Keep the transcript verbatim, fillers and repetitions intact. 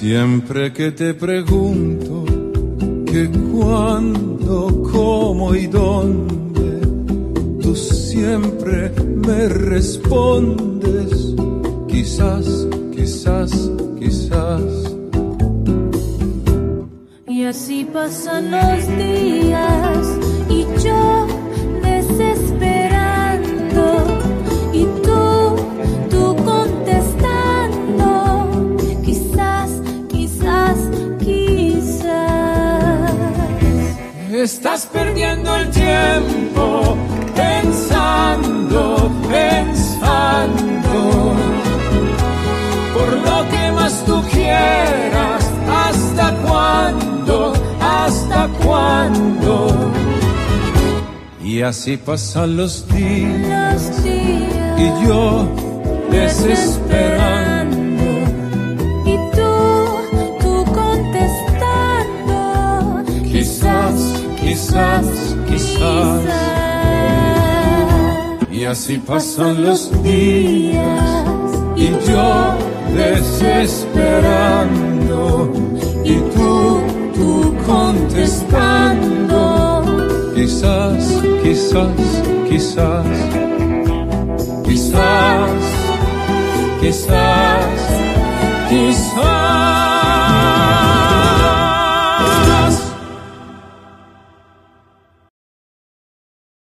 Siempre que te pregunto que cuándo, cómo y dónde, tú siempre me respondes, quizás, quizás, quizás. Y así pasan los días y yo desesperando y tú, tú contestando, quizás, quizás, quizás. Estás perdiendo el tiempo pensando, pensando, por lo que más tú quieras. ¿Hasta cuándo? ¿Hasta cuándo? Y así pasan los días, Los días y yo desesperando, y tú, tú contestando, quizás, quizás, quizás. Y así pasan los días y yo desesperando y tú, tú contestando, quizás, quizás, quizás, quizás, quizás, quizás.